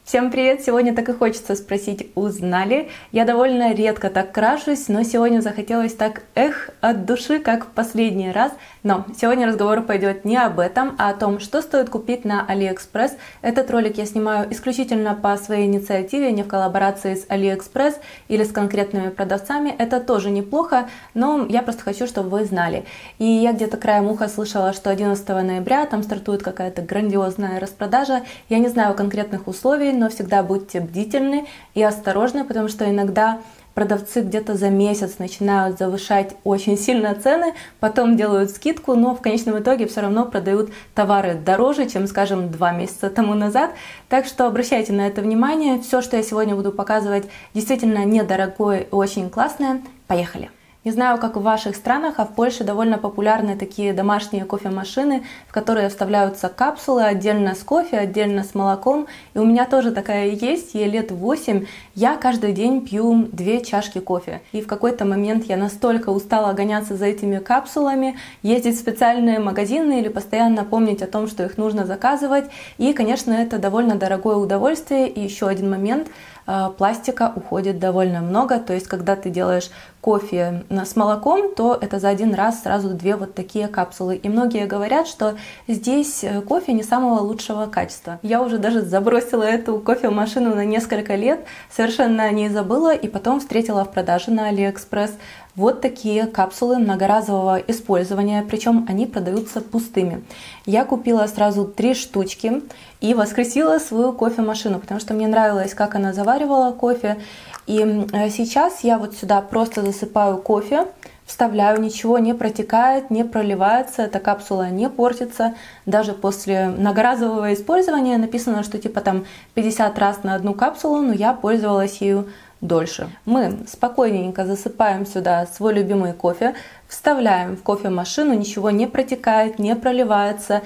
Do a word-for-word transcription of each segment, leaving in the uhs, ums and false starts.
Всем привет! Сегодня так и хочется спросить, узнали? Я довольно редко так крашусь, но сегодня захотелось так, эх, от души, как в последний раз. Но сегодня разговор пойдет не об этом, а о том, что стоит купить на AliExpress. Этот ролик я снимаю исключительно по своей инициативе, не в коллаборации с AliExpress или с конкретными продавцами. Это тоже неплохо, но я просто хочу, чтобы вы знали. И я где-то краем уха слышала, что одиннадцатого ноября там стартует какая-то грандиозная распродажа. Я не знаю конкретных условий, но всегда будьте бдительны и осторожны, потому что иногда продавцы где-то за месяц начинают завышать очень сильно цены, потом делают скидку, но в конечном итоге все равно продают товары дороже, чем, скажем, два месяца тому назад. Так что обращайте на это внимание. Все, что я сегодня буду показывать, действительно недорогое и очень классное. Поехали! Не знаю, как в ваших странах, а в Польше довольно популярны такие домашние кофемашины, в которые вставляются капсулы отдельно с кофе, отдельно с молоком. И у меня тоже такая есть, ей лет восемь. Я каждый день пью две чашки кофе. И в какой-то момент я настолько устала гоняться за этими капсулами, ездить в специальные магазины или постоянно помнить о том, что их нужно заказывать. И, конечно, это довольно дорогое удовольствие. И еще один момент. Пластика уходит довольно много, то есть когда ты делаешь кофе с молоком, то это за один раз сразу две вот такие капсулы. И многие говорят, что здесь кофе не самого лучшего качества. Я уже даже забросила эту кофемашину на несколько лет, совершенно о ней забыла и потом встретила в продаже на AliExpress вот такие капсулы многоразового использования, причем они продаются пустыми. Я купила сразу три штучки и воскресила свою кофемашину, потому что мне нравилось, как она заваривала кофе. И сейчас я вот сюда просто засыпаю кофе, вставляю, ничего не протекает, не проливается, эта капсула не портится. Даже после многоразового использования написано, что типа там пятьдесят раз на одну капсулу, но я пользовалась ею дольше. Мы спокойненько засыпаем сюда свой любимый кофе, вставляем в кофемашину, ничего не протекает, не проливается,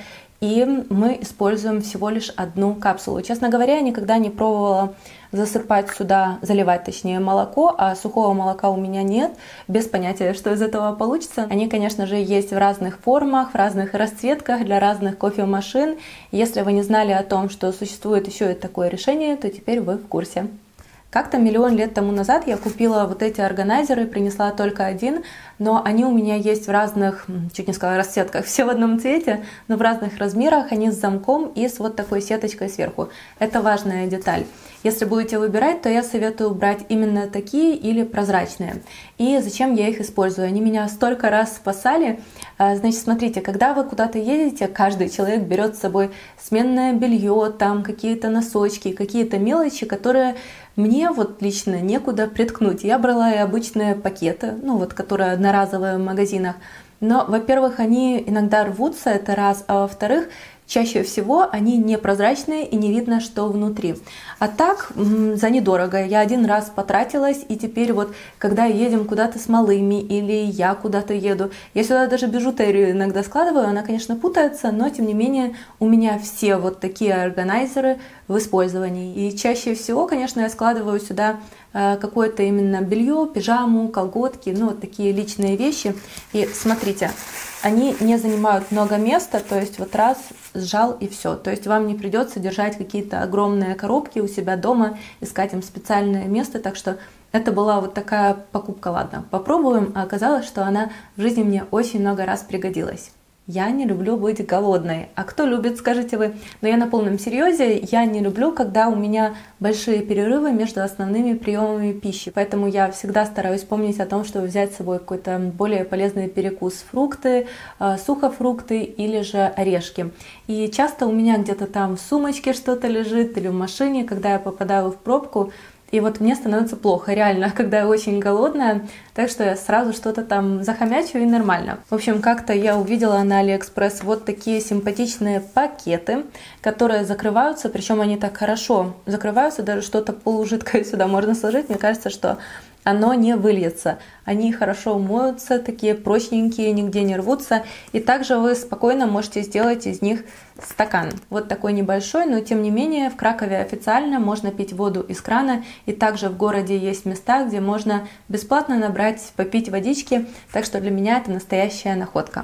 и мы используем всего лишь одну капсулу. Честно говоря, я никогда не пробовала засыпать сюда, заливать точнее молоко, а сухого молока у меня нет, без понятия, что из этого получится. Они, конечно же, есть в разных формах, в разных расцветках для разных кофемашин. Если вы не знали о том, что существует еще и такое решение, то теперь вы в курсе. Как-то миллион лет тому назад я купила вот эти органайзеры, принесла только один, но они у меня есть в разных, чуть не сказала расцветках, все в одном цвете, но в разных размерах, они с замком и с вот такой сеточкой сверху. Это важная деталь. Если будете выбирать, то я советую брать именно такие или прозрачные. И зачем я их использую? Они меня столько раз спасали. Значит, смотрите, когда вы куда-то едете, каждый человек берет с собой сменное белье, там какие-то носочки, какие-то мелочи, которые мне вот лично некуда приткнуть. Я брала и обычные пакеты, ну вот, которые одноразовые в магазинах. Но, во-первых, они иногда рвутся, это раз, а во-вторых, чаще всего они непрозрачные и не видно, что внутри. А так, за недорого. Я один раз потратилась, и теперь вот, когда едем куда-то с малыми или я куда-то еду, я сюда даже бижутерию иногда складываю, она, конечно, путается, но, тем не менее, у меня все вот такие органайзеры в использовании. И чаще всего, конечно, я складываю сюда какое-то именно белье, пижаму, колготки, ну, вот такие личные вещи. И смотрите, они не занимают много места, то есть вот раз сжал и все. То есть вам не придется держать какие-то огромные коробки у себя дома, искать им специальное место. Так что это была вот такая покупка. Ладно, попробуем. А оказалось, что она в жизни мне очень много раз пригодилась. Я не люблю быть голодной. А кто любит, скажете вы? Но я на полном серьезе, я не люблю, когда у меня большие перерывы между основными приемами пищи. Поэтому я всегда стараюсь помнить о том, чтобы взять с собой какой-то более полезный перекус: фрукты, сухофрукты или же орешки. И часто у меня где-то там в сумочке что-то лежит или в машине, когда я попадаю в пробку. И вот мне становится плохо, реально, когда я очень голодная, так что я сразу что-то там захомячу и нормально. В общем, как-то я увидела на AliExpress вот такие симпатичные пакеты, которые закрываются, причем они так хорошо закрываются, даже что-то полужидкое сюда можно сложить. Мне кажется, что оно не выльется. Они хорошо моются, такие прочненькие, нигде не рвутся. И также вы спокойно можете сделать из них стакан. Вот такой небольшой, но тем не менее в Кракове официально можно пить воду из крана. И также в городе есть места, где можно бесплатно набрать, попить водички. Так что для меня это настоящая находка.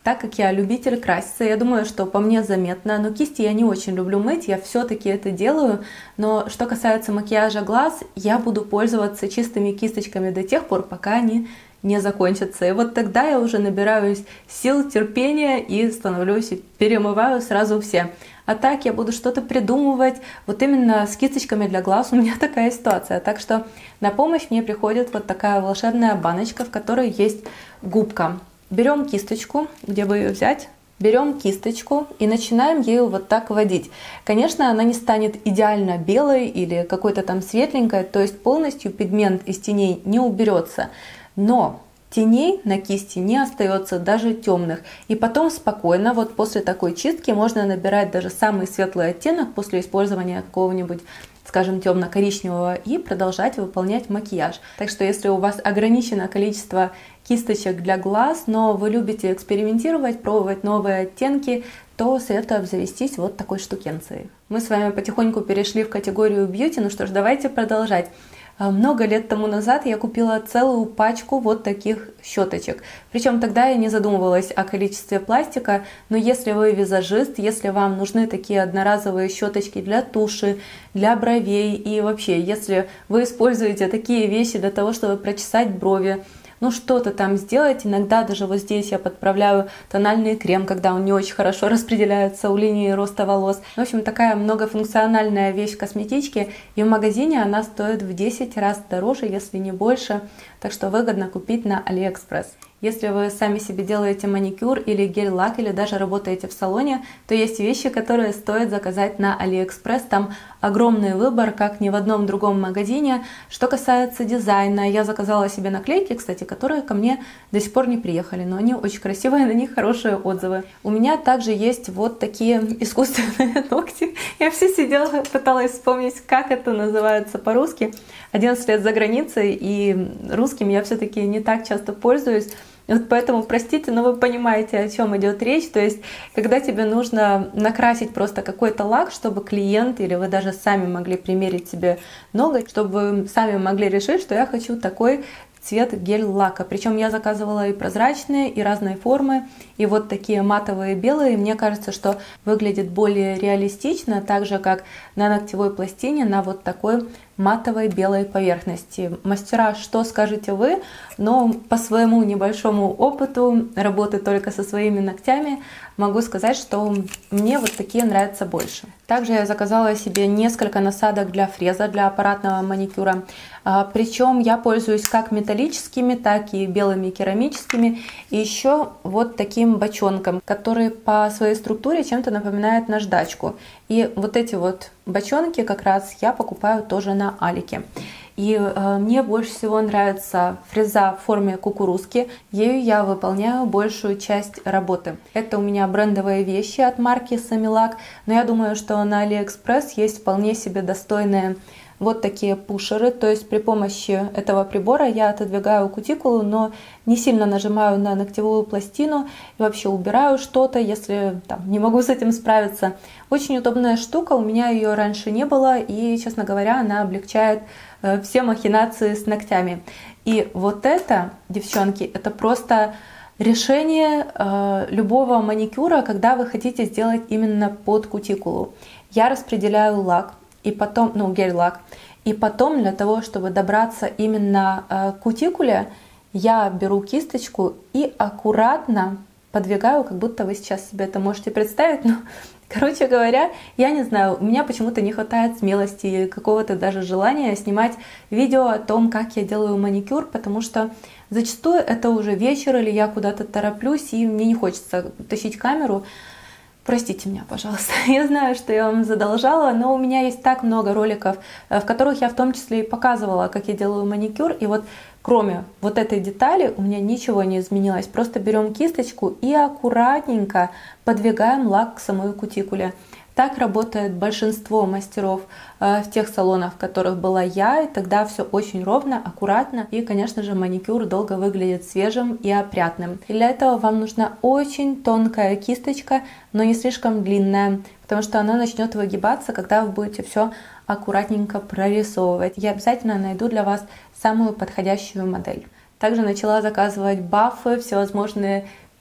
Так как я любитель краситься, я думаю, что по мне заметно, но кисти я не очень люблю мыть, я все-таки это делаю. Но что касается макияжа глаз, я буду пользоваться чистыми кисточками до тех пор, пока они не закончатся. И вот тогда я уже набираюсь сил, терпения и становлюсь, и перемываю сразу все. А так я буду что-то придумывать. Вот именно с кисточками для глаз у меня такая ситуация. Так что на помощь мне приходит вот такая волшебная баночка, в которой есть губка. Берем кисточку, где бы ее взять, берем кисточку и начинаем ею вот так водить. Конечно, она не станет идеально белой или какой-то там светленькой, то есть полностью пигмент из теней не уберется, но теней на кисти не остается, даже темных. И потом спокойно, вот после такой чистки, можно набирать даже самый светлый оттенок после использования какого-нибудь, скажем, темно-коричневого, и продолжать выполнять макияж. Так что если у вас ограничено количество кисточек для глаз, но вы любите экспериментировать, пробовать новые оттенки, то советую обзавестись вот такой штукенцией. Мы с вами потихоньку перешли в категорию бьюти, ну что ж, давайте продолжать. Много лет тому назад я купила целую пачку вот таких щеточек. Причем тогда я не задумывалась о количестве пластика, но если вы визажист, если вам нужны такие одноразовые щеточки для туши, для бровей и вообще, если вы используете такие вещи для того, чтобы прочесать брови, ну что-то там сделать. Иногда даже вот здесь я подправляю тональный крем, когда он не очень хорошо распределяется у линии роста волос. В общем, такая многофункциональная вещь в косметичке, и в магазине она стоит в десять раз дороже, если не больше, так что выгодно купить на Алиэкспресс. Если вы сами себе делаете маникюр или гель-лак, или даже работаете в салоне, то есть вещи, которые стоит заказать на Алиэкспресс. Там огромный выбор, как ни в одном другом магазине. Что касается дизайна, я заказала себе наклейки, кстати, которые ко мне до сих пор не приехали, но они очень красивые, на них хорошие отзывы. У меня также есть вот такие искусственные ногти. Я все сидела, пыталась вспомнить, как это называется по-русски. одиннадцать лет за границей, и русским я все-таки не так часто пользуюсь. Вот поэтому, простите, но вы понимаете, о чем идет речь. То есть, когда тебе нужно накрасить просто какой-то лак, чтобы клиент или вы даже сами могли примерить себе ноготь, чтобы вы сами могли решить, что я хочу такой цвет гель-лака. Причем я заказывала и прозрачные, и разной формы, и вот такие матовые белые. Мне кажется, что выглядит более реалистично, так же как на ногтевой пластине, на вот такой матовой белой поверхности. Мастера, что скажете вы? Но по своему небольшому опыту работы только со своими ногтями могу сказать, что мне вот такие нравятся больше. Также я заказала себе несколько насадок для фреза, для аппаратного маникюра. Причем я пользуюсь как металлическими, так и белыми керамическими. И еще вот таким бочонком, который по своей структуре чем-то напоминает наждачку. И вот эти вот бочонки как раз я покупаю тоже на Алике. И э, мне больше всего нравится фреза в форме кукурузки. Ею я выполняю большую часть работы. Это у меня брендовые вещи от марки Самилак. Но я думаю, что на Алиэкспресс есть вполне себе достойные вот такие пушеры. То есть при помощи этого прибора я отодвигаю кутикулу, но не сильно нажимаю на ногтевую пластину и вообще убираю что-то, если там, не могу с этим справиться. Очень удобная штука, у меня ее раньше не было, и, честно говоря, она облегчает э, все махинации с ногтями. И вот это, девчонки, это просто решение э, любого маникюра, когда вы хотите сделать именно под кутикулу. Я распределяю лак, и потом, ну, гель-лак, и потом для того, чтобы добраться именно э, к кутикуле, я беру кисточку и аккуратно подвигаю, как будто вы сейчас себе это можете представить, но, короче говоря, я не знаю, у меня почему-то не хватает смелости или какого-то даже желания снимать видео о том, как я делаю маникюр, потому что зачастую это уже вечер, или я куда-то тороплюсь, и мне не хочется тащить камеру. Простите меня, пожалуйста. Я знаю, что я вам задолжала, но у меня есть так много роликов, в которых я в том числе и показывала, как я делаю маникюр. И вот кроме вот этой детали у меня ничего не изменилось. Просто берем кисточку и аккуратненько подвигаем лак к самой кутикуле. Так работает большинство мастеров э, в тех салонах, в которых была я, и тогда все очень ровно, аккуратно, и, конечно же, маникюр долго выглядит свежим и опрятным. И для этого вам нужна очень тонкая кисточка, но не слишком длинная, потому что она начнет выгибаться, когда вы будете все аккуратненько прорисовывать. Я обязательно найду для вас самую подходящую модель. Также начала заказывать бафы, всевозможные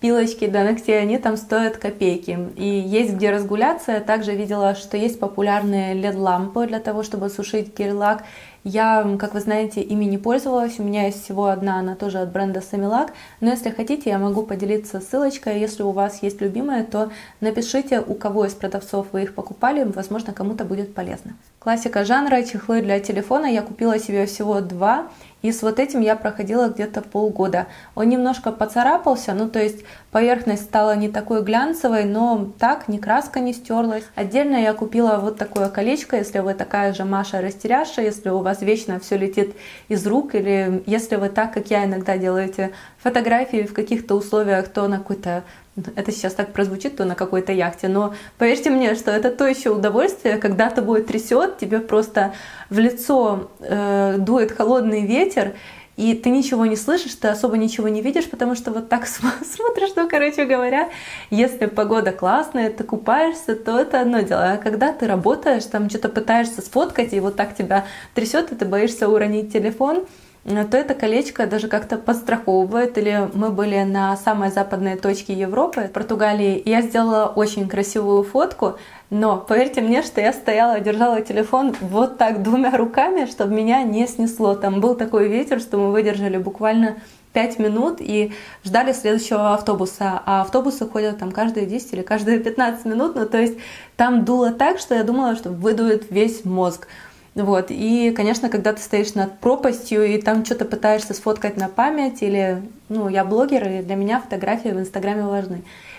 пилочки для ногтей, они там стоят копейки. И есть где разгуляться. Я также видела, что есть популярные эл и ди-лампы для того, чтобы сушить гель-лак. Я, как вы знаете, ими не пользовалась, у меня есть всего одна, она тоже от бренда Samilac, но если хотите, я могу поделиться ссылочкой, если у вас есть любимые, то напишите, у кого из продавцов вы их покупали, возможно, кому-то будет полезно. Классика жанра, чехлы для телефона, я купила себе всего два, и с вот этим я проходила где-то полгода. Он немножко поцарапался, ну то есть поверхность стала не такой глянцевой, но так, ни краска не стерлась. Отдельно я купила вот такое колечко, если вы такая же Маша-растеряша, если у вас вечно все летит из рук, или если вы так, как я иногда делаете фотографии в каких-то условиях, то на какой-то, это сейчас так прозвучит, то на какой-то яхте, но поверьте мне, что это то еще удовольствие, когда тобой трясет, тебе просто в лицо э, дует холодный ветер, и ты ничего не слышишь, ты особо ничего не видишь, потому что вот так смотришь, ну, короче говоря, если погода классная, ты купаешься, то это одно дело. А когда ты работаешь, там что-то пытаешься сфоткать, и вот так тебя трясет, и ты боишься уронить телефон, то это колечко даже как-то подстраховывает. Или мы были на самой западной точке Европы, в Португалии, и я сделала очень красивую фотку, но поверьте мне, что я стояла, держала телефон вот так двумя руками, чтобы меня не снесло. Там был такой ветер, что мы выдержали буквально пять минут и ждали следующего автобуса. А автобусы ходят там каждые десять или каждые пятнадцать минут. Ну, то есть там дуло так, что я думала, что выдует весь мозг. Вот. И, конечно, когда ты стоишь над пропастью и там что-то пытаешься сфоткать на память, или, ну, я блогер, и для меня фотографии в Инстаграме важны.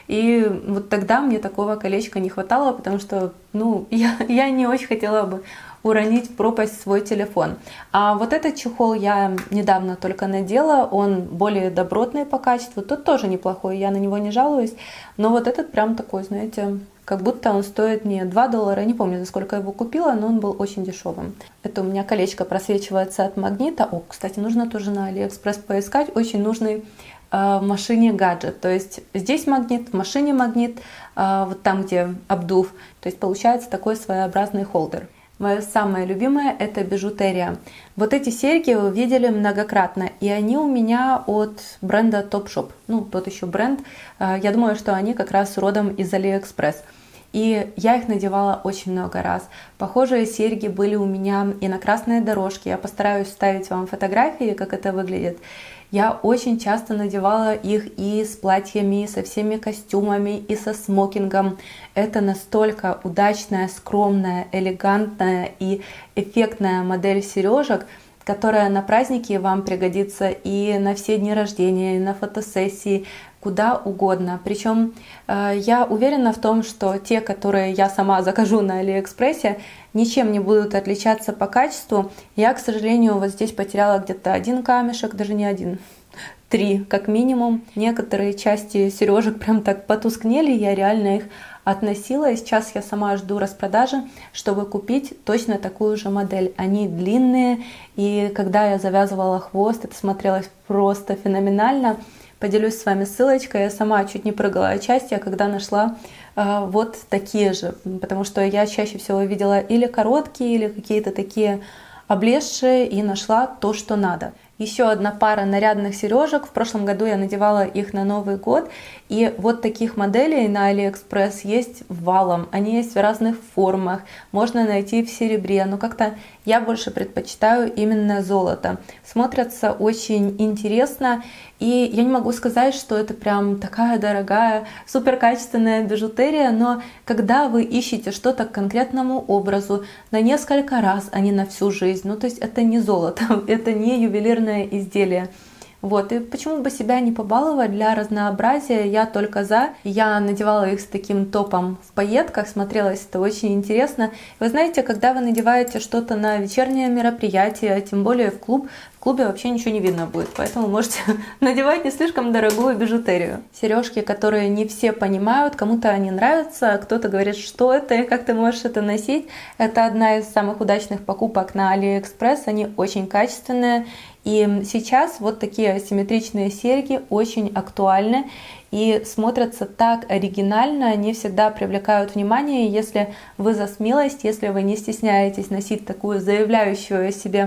И вот тогда мне такого колечка не хватало, потому что, ну, я, я не очень хотела бы уронить в пропасть свой телефон. А вот этот чехол я недавно только надела, он более добротный по качеству, тот тоже неплохой, я на него не жалуюсь, но вот этот прям такой, знаете, как будто он стоит не два доллара, не помню, за сколько я его купила, но он был очень дешевым. Это у меня колечко просвечивается от магнита. О, кстати, нужно тоже на Алиэкспресс поискать, очень нужный в машине гаджет, то есть здесь магнит, в машине магнит, вот там, где обдув, то есть получается такой своеобразный холдер. Мое самое любимое — это бижутерия. Вот эти серьги вы видели многократно, и они у меня от бренда Topshop, ну тот еще бренд, я думаю, что они как раз родом из Алиэкспресс. И я их надевала очень много раз. Похожие серьги были у меня и на красной дорожке. Я постараюсь вставить вам фотографии, как это выглядит. Я очень часто надевала их и с платьями, и со всеми костюмами, и со смокингом. Это настолько удачная, скромная, элегантная и эффектная модель сережек, которая на праздники вам пригодится и на все дни рождения, и на фотосессии, куда угодно. Причем э, я уверена в том, что те, которые я сама закажу на Алиэкспрессе, ничем не будут отличаться по качеству. Я, к сожалению, вот здесь потеряла где-то один камешек, даже не один, три как минимум. Некоторые части сережек прям так потускнели, я реально их относила, и сейчас я сама жду распродажи, чтобы купить точно такую же модель. Они длинные, и когда я завязывала хвост, это смотрелось просто феноменально. Поделюсь с вами ссылочкой, я сама чуть не прыгала от счастья, когда нашла э, вот такие же, потому что я чаще всего видела или короткие, или какие-то такие облезшие, и нашла то, что надо. Еще одна пара нарядных сережек. В прошлом году я надевала их на Новый год. И вот таких моделей на Алиэкспресс есть валом. Они есть в разных формах. Можно найти в серебре. Но как-то я больше предпочитаю именно золото. Смотрятся очень интересно. И я не могу сказать, что это прям такая дорогая, суперкачественная бижутерия. Но когда вы ищете что-то к конкретному образу на несколько раз, а не на всю жизнь, ну то есть это не золото, это не ювелирное изделие. Вот, и почему бы себя не побаловать для разнообразия, я только за. Я надевала их с таким топом в пайетках, смотрелось это очень интересно. Вы знаете, когда вы надеваете что-то на вечернее мероприятие, тем более в клуб, в клубе вообще ничего не видно будет, поэтому можете надевать не слишком дорогую бижутерию. Сережки, которые не все понимают, кому-то они нравятся, кто-то говорит, что это и как ты можешь это носить. Это одна из самых удачных покупок на Алиэкспресс, они очень качественные. И сейчас вот такие асимметричные серьги очень актуальны и смотрятся так оригинально, они всегда привлекают внимание. Если вы за смелость, если вы не стесняетесь носить такую заявляющую о себе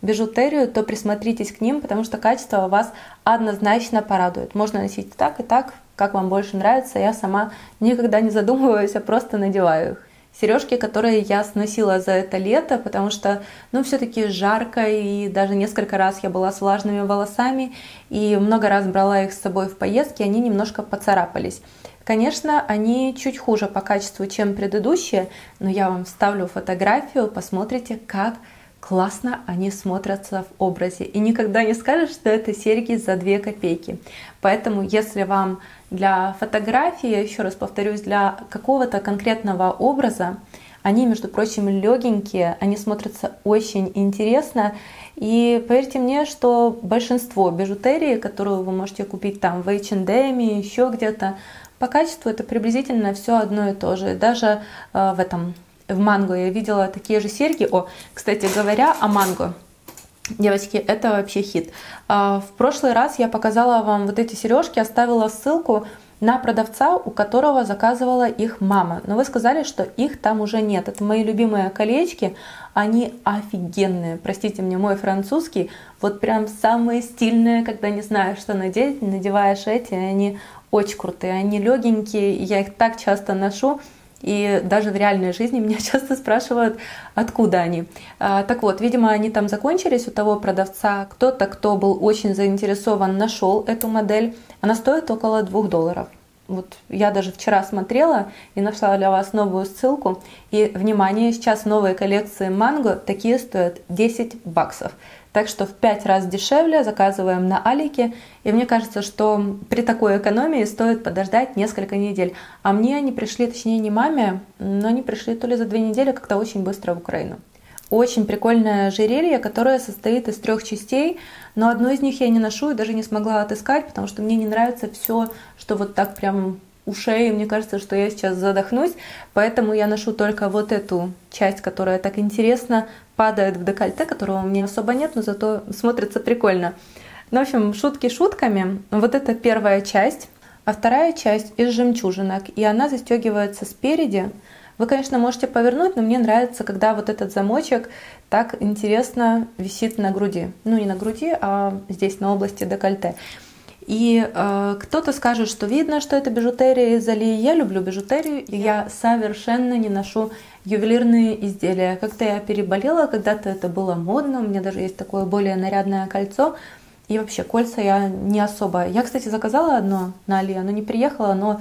бижутерию, то присмотритесь к ним, потому что качество вас однозначно порадует. Можно носить так и так, как вам больше нравится. Я сама никогда не задумываюсь, а просто надеваю их. Сережки, которые я сносила за это лето, потому что, ну, все-таки жарко, и даже несколько раз я была с влажными волосами, и много раз брала их с собой в поездки, они немножко поцарапались. Конечно, они чуть хуже по качеству, чем предыдущие, но я вам вставлю фотографию, посмотрите, как классно они смотрятся в образе. И никогда не скажешь, что это серьги за две копейки. Поэтому, если вам для фотографии, еще раз повторюсь, для какого-то конкретного образа, они, между прочим, легенькие, они смотрятся очень интересно. И поверьте мне, что большинство бижутерии, которую вы можете купить там в эйч энд эм, еще где-то, по качеству это приблизительно все одно и то же. Даже э, в этом, в Манго я видела такие же серьги. О, кстати говоря, о Манго. Девочки, это вообще хит. В прошлый раз я показала вам вот эти сережки, оставила ссылку на продавца, у которого заказывала их мама. Но вы сказали, что их там уже нет. Это мои любимые колечки, они офигенные. Простите мне мой французский, вот прям самые стильные, когда не знаешь, что надеть, надеваешь эти, они очень крутые, они легенькие, я их так часто ношу. И даже в реальной жизни меня часто спрашивают, откуда они. А, так вот, видимо, они там закончились у того продавца. Кто-то, кто был очень заинтересован, нашел эту модель. Она стоит около двух долларов. Вот я даже вчера смотрела и нашла для вас новую ссылку. И, внимание, сейчас новые коллекции Манго такие стоят десять баксов. Так что в пять раз дешевле, заказываем на Алике. И мне кажется, что при такой экономии стоит подождать несколько недель. А мне они пришли, точнее не маме, но они пришли то ли за две недели, как-то очень быстро в Украину. Очень прикольное ожерелье, которое состоит из трех частей, но одну из них я не ношу и даже не смогла отыскать, потому что мне не нравится все, что вот так прям у шеи, мне кажется, что я сейчас задохнусь, поэтому я ношу только вот эту часть, которая так интересно падает в декольте, которого у меня особо нет, но зато смотрится прикольно. Ну, в общем, шутки шутками. Вот это первая часть, а вторая часть из жемчужинок, и она застегивается спереди. Вы, конечно, можете повернуть, но мне нравится, когда вот этот замочек так интересно висит на груди. Ну, не на груди, а здесь, на области декольте. И э, кто-то скажет, что видно, что это бижутерия из Али. Я люблю бижутерию, и я совершенно не ношу ювелирные изделия. Как-то я переболела, когда-то это было модно, у меня даже есть такое более нарядное кольцо. И вообще кольца я не особо... Я, кстати, заказала одно на Али, оно не приехало, но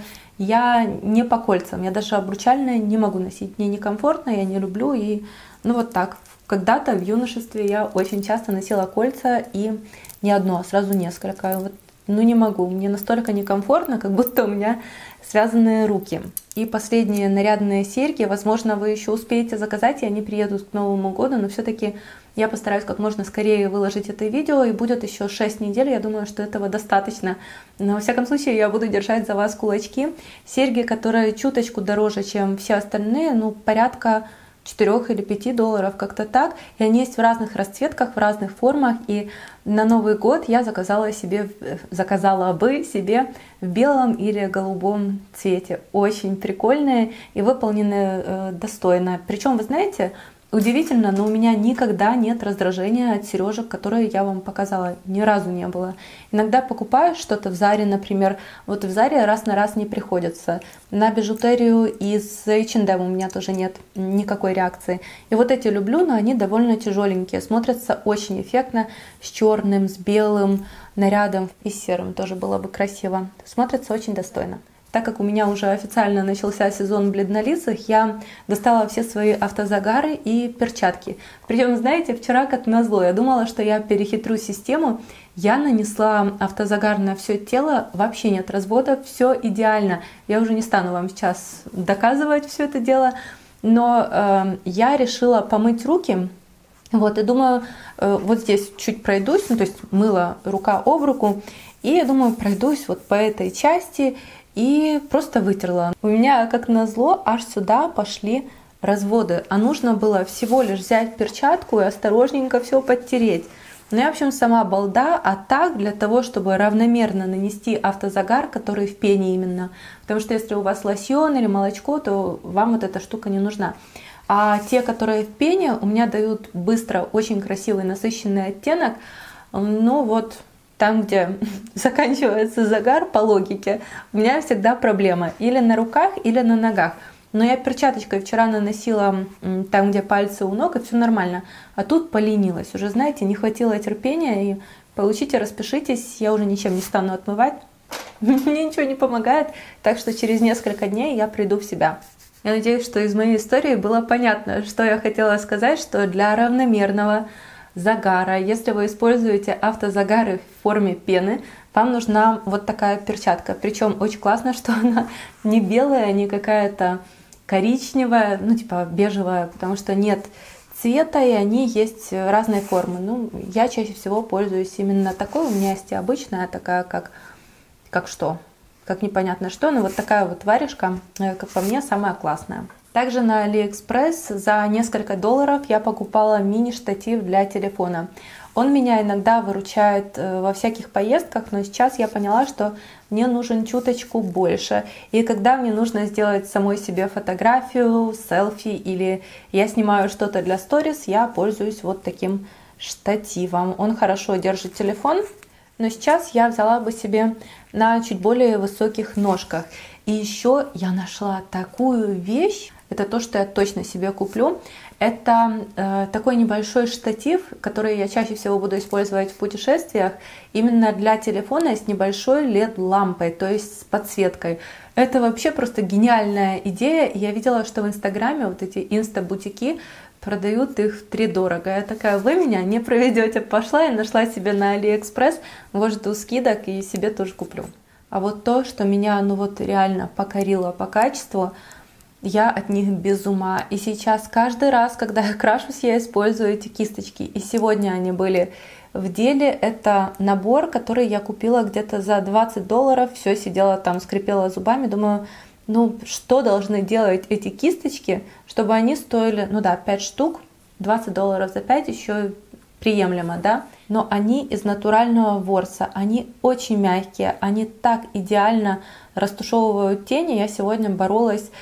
я не по кольцам. Я даже обручальное не могу носить. Мне некомфортно, я не люблю. И ну вот так. Когда-то в юношестве я очень часто носила кольца, и не одно, а сразу несколько. Вот, ну не могу, мне настолько некомфортно, как будто у меня связанные руки. И последние нарядные серьги, возможно, вы еще успеете заказать, и они приедут к Новому году, но все-таки я постараюсь как можно скорее выложить это видео, и будет еще шесть недель, я думаю, что этого достаточно. Но, во всяком случае, я буду держать за вас кулачки. Серьги, которые чуточку дороже, чем все остальные, ну, порядка четырёх или пяти долларов, как-то так. И они есть в разных расцветках, в разных формах. И на Новый год я заказала себе, заказала бы себе в белом или голубом цвете. Очень прикольные и выполнены э, достойно. Причем, вы знаете, удивительно, но у меня никогда нет раздражения от сережек, которые я вам показала. Ни разу не было. Иногда покупаю что-то в Заре, например. Вот в Заре раз на раз не приходится. На бижутерию из эйч энд эм у меня тоже нет никакой реакции. И вот эти люблю, но они довольно тяжеленькие. Смотрятся очень эффектно. С черным, с белым нарядом и с серым тоже было бы красиво. Смотрятся очень достойно. Так как у меня уже официально начался сезон бледнолицых, я достала все свои автозагары и перчатки. Причем, знаете, вчера как назло, я думала, что я перехитрю систему. Я нанесла автозагар на все тело, вообще нет развода, все идеально. Я уже не стану вам сейчас доказывать все это дело, но э, я решила помыть руки. Вот, и думаю, э, вот здесь чуть пройдусь, ну, то есть мыла рука об руку, и я думаю, пройдусь вот по этой части, и просто вытерла. У меня, как назло, аж сюда пошли разводы. А нужно было всего лишь взять перчатку и осторожненько все подтереть. Ну, я, в общем, сама балда, а так для того, чтобы равномерно нанести автозагар, который в пене именно. Потому что если у вас лосьон или молочко, то вам вот эта штука не нужна. А те, которые в пене, у меня дают быстро очень красивый насыщенный оттенок. Ну вот там, где заканчивается загар по логике, у меня всегда проблема. Или на руках, или на ногах. Но я перчаточкой вчера наносила там, где пальцы у ног, и все нормально. А тут поленилась. Уже, знаете, не хватило терпения. И получите, распишитесь. Я уже ничем не стану отмывать. Мне ничего не помогает. Так что через несколько дней я приду в себя. Я надеюсь, что из моей истории было понятно, что я хотела сказать, что для равномерного загара, если вы используете автозагары в форме пены, вам нужна вот такая перчатка. Причем очень классно, что она не белая, не какая-то коричневая, ну типа бежевая, потому что нет цвета, и они есть разной формы. Ну, я чаще всего пользуюсь именно такой. У меня есть и обычная такая, как, как что? Как непонятно что, но вот такая вот варежка, как по мне, самая классная. Также на AliExpress за несколько долларов я покупала мини-штатив для телефона. Он меня иногда выручает во всяких поездках, но сейчас я поняла, что мне нужен чуточку больше. И когда мне нужно сделать самой себе фотографию, селфи, или я снимаю что-то для сторис, я пользуюсь вот таким штативом. Он хорошо держит телефон, но сейчас я взяла бы себе на чуть более высоких ножках. И еще я нашла такую вещь, это то, что я точно себе куплю. Это э, такой небольшой штатив, который я чаще всего буду использовать в путешествиях, именно для телефона с небольшой эл и ди-лампой, то есть с подсветкой. Это вообще просто гениальная идея. Я видела, что в Инстаграме вот эти инста-бутики продают их втридорого. Я такая, вы меня не проведете. Пошла и нашла себе на AliExpress, может, у скидок, и себе тоже куплю. А вот то, что меня ну вот реально покорило по качеству, я от них без ума. И сейчас каждый раз, когда я крашусь, я использую эти кисточки. И сегодня они были в деле. Это набор, который я купила где-то за двадцать долларов. Все, сидела там, скрипела зубами. Думаю, ну что должны делать эти кисточки, чтобы они стоили, ну да, пять штук, двадцать долларов за пять, еще приемлемо, да? Но они из натурального ворса, они очень мягкие, они так идеально растушевывают тени. Я сегодня боролась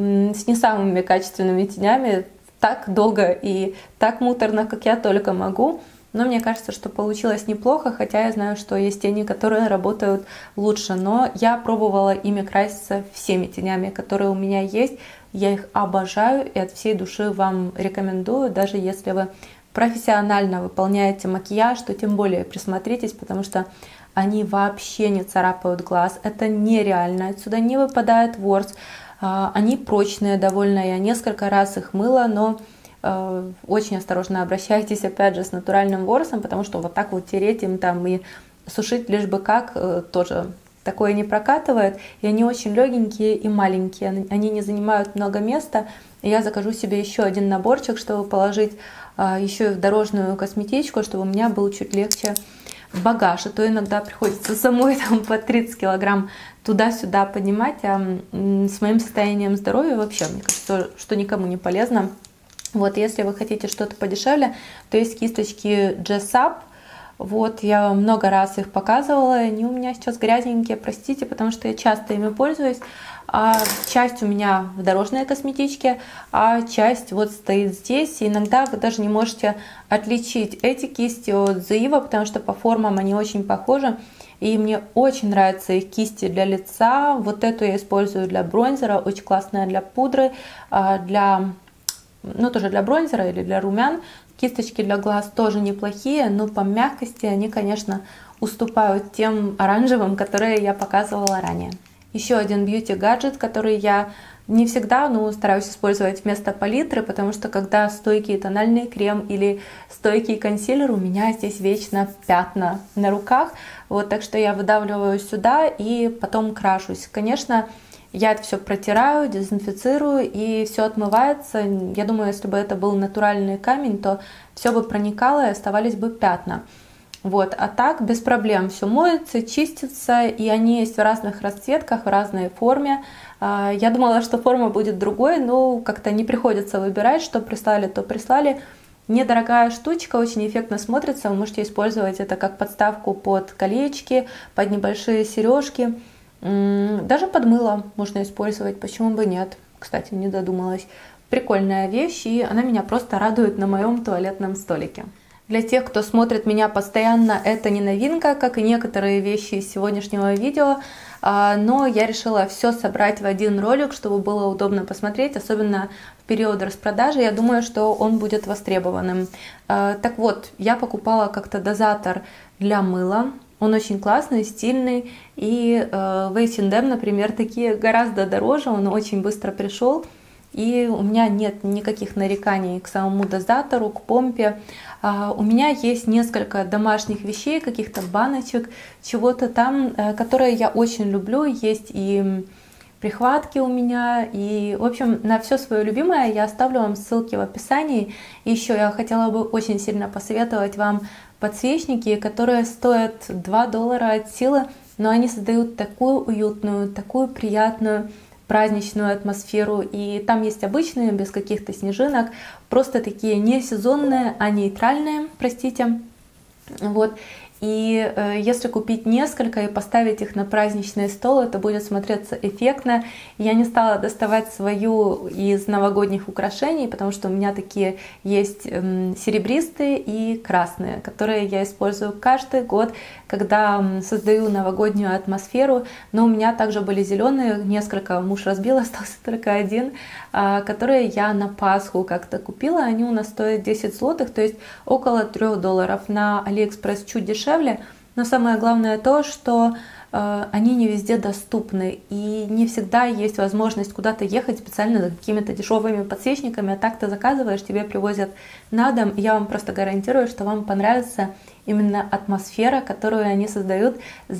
с не самыми качественными тенями так долго и так муторно, как я только могу. Но мне кажется, что получилось неплохо, хотя я знаю, что есть тени, которые работают лучше. Но я пробовала ими краситься всеми тенями, которые у меня есть. Я их обожаю и от всей души вам рекомендую. Даже если вы профессионально выполняете макияж, то тем более присмотритесь, потому что они вообще не царапают глаз. Это нереально. Отсюда не выпадает ворс. Они прочные довольно. Я несколько раз их мыла, но очень осторожно обращайтесь, опять же, с натуральным ворсом, потому что вот так вот тереть им там и сушить лишь бы как тоже такое не прокатывает. И они очень легенькие и маленькие, они не занимают много места. И я закажу себе еще один наборчик, чтобы положить еще и в дорожную косметичку, чтобы у меня был чуть легче багаж. А то иногда приходится самой там по тридцать килограмм туда-сюда поднимать, а с моим состоянием здоровья вообще, мне кажется, что никому не полезно. Вот, если вы хотите что-то подешевле, то есть кисточки Jessup. Вот, я много раз их показывала, они у меня сейчас грязненькие, простите, потому что я часто ими пользуюсь. А часть у меня в дорожной косметичке, а часть вот стоит здесь. И иногда вы даже не можете отличить эти кисти от Zoeva, потому что по формам они очень похожи. И мне очень нравятся их кисти для лица. Вот эту я использую для бронзера, очень классная для пудры, для... ну тоже для бронзера или для румян. Кисточки для глаз тоже неплохие, но по мягкости они, конечно, уступают тем оранжевым, которые я показывала ранее. Еще один бьюти-гаджет, который я не всегда, но стараюсь использовать вместо палитры, потому что когда стойкий тональный крем или стойкий консилер, у меня здесь вечно пятна на руках. Вот, так что я выдавливаю сюда и потом крашусь. Конечно, я это все протираю, дезинфицирую, и все отмывается. Я думаю, если бы это был натуральный камень, то все бы проникало и оставались бы пятна. Вот, а так без проблем все моется, чистится, и они есть в разных расцветках, в разной форме. Я думала, что форма будет другой, но как-то не приходится выбирать, что прислали, то прислали. Недорогая штучка, очень эффектно смотрится. Вы можете использовать это как подставку под колечки, под небольшие сережки. Даже под мыло можно использовать, почему бы нет. Кстати, не додумалась. прикольная вещь, и она меня просто радует на моем туалетном столике. Для тех, кто смотрит меня постоянно, это не новинка, как и некоторые вещи из сегодняшнего видео, но я решила все собрать в один ролик, чтобы было удобно посмотреть, особенно в период распродажи. Я думаю, что он будет востребованным. Так вот, я покупала как-то дозатор для мыла. Он очень классный, стильный, и в эйч энд эм, например, такие гораздо дороже, он очень быстро пришел. И у меня нет никаких нареканий к самому дозатору, к помпе. У меня есть несколько домашних вещей, каких-то баночек, чего-то там, которые я очень люблю. Есть и прихватки у меня, и, в общем, на все свое любимое я оставлю вам ссылки в описании. И еще я хотела бы очень сильно посоветовать вам подсвечники, которые стоят два доллара от силы, но они создают такую уютную, такую приятную, праздничную атмосферу, и там есть обычные, без каких-то снежинок, просто такие не сезонные, а нейтральные, простите, вот. И э, если купить несколько и поставить их на праздничный стол, это будет смотреться эффектно. Я не стала доставать свою из новогодних украшений, потому что у меня такие есть э, серебристые и красные, которые я использую каждый год, когда создаю новогоднюю атмосферу. Но у меня также были зеленые, несколько муж разбил, остался только один, э, которые я на Пасху как-то купила. Они у нас стоят десять злотых, то есть около трёх долларов. На Алиэкспресс чуть дешевле. Но самое главное то, что э, они не везде доступны, и не всегда есть возможность куда-то ехать специально за какими-то дешевыми подсвечниками, а так ты заказываешь, тебе привозят на дом, и я вам просто гарантирую, что вам понравится именно атмосфера, которую они создают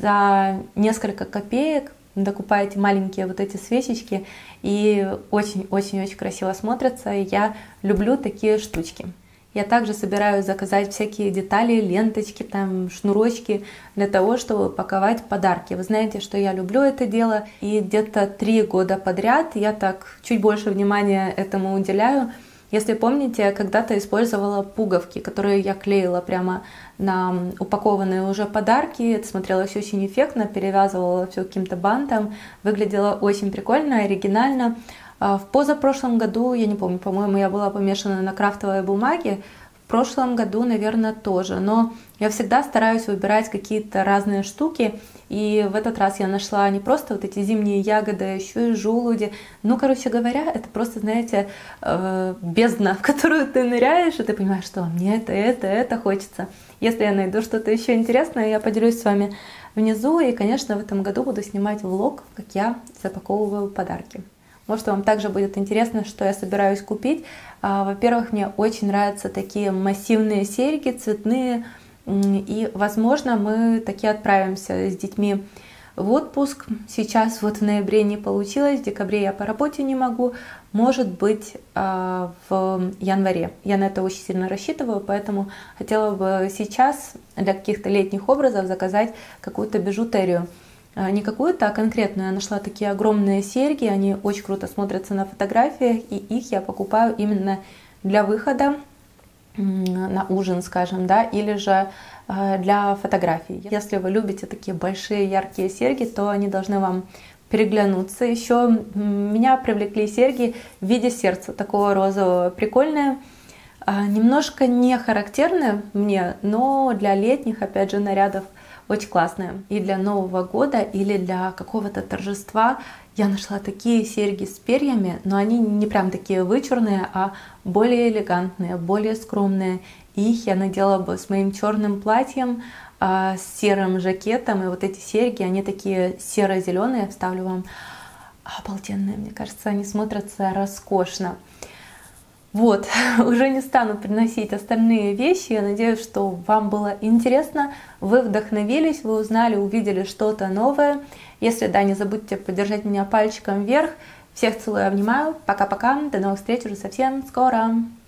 за несколько копеек. Докупаете маленькие вот эти свечечки, и очень-очень-очень красиво смотрятся, и я люблю такие штучки. Я также собираюсь заказать всякие детали, ленточки, там, шнурочки для того, чтобы паковать подарки. Вы знаете, что я люблю это дело, и где-то три года подряд я так чуть больше внимания этому уделяю. Если помните, когда-то использовала пуговки, которые я клеила прямо на упакованные уже подарки. Это смотрелось очень эффектно, перевязывала все каким-то бантом, выглядело очень прикольно, оригинально. В позапрошлом году, я не помню, по-моему, я была помешана на крафтовой бумаге. В прошлом году, наверное, тоже. Но я всегда стараюсь выбирать какие-то разные штуки. И в этот раз я нашла не просто вот эти зимние ягоды, а еще и желуди. Ну, короче говоря, это просто, знаете, бездна, в которую ты ныряешь, и ты понимаешь, что мне это, это, это хочется. Если я найду что-то еще интересное, я поделюсь с вами внизу. И, конечно, в этом году буду снимать влог, как я запаковываю подарки. Может, вам также будет интересно, что я собираюсь купить. Во-первых, мне очень нравятся такие массивные серьги, цветные. И, возможно, мы таки отправимся с детьми в отпуск. Сейчас вот в ноябре не получилось, в декабре я по работе не могу. Может быть, в январе. Я на это очень сильно рассчитываю, поэтому хотела бы сейчас для каких-то летних образов заказать какую-то бижутерию. Не какую-то, а конкретную. Я нашла такие огромные серьги, они очень круто смотрятся на фотографиях, и их я покупаю именно для выхода на ужин, скажем, да, или же для фотографий. Если вы любите такие большие яркие серьги, то они должны вам переглянуться. Еще меня привлекли серьги в виде сердца, такого розового, прикольные. Немножко не характерны мне, но для летних, опять же, нарядов очень классная. И для Нового года или для какого-то торжества я нашла такие серьги с перьями, но они не прям такие вычурные, а более элегантные, более скромные. И их я надела бы с моим черным платьем, с серым жакетом. И вот эти серьги, они такие серо-зеленые, вставлю вам, обалденные, мне кажется, они смотрятся роскошно. Вот, уже не стану приносить остальные вещи. Я надеюсь, что вам было интересно, вы вдохновились, вы узнали, увидели что-то новое. Если да, не забудьте поддержать меня пальчиком вверх. Всех целую, обнимаю. Пока-пока. До новых встреч уже совсем скоро.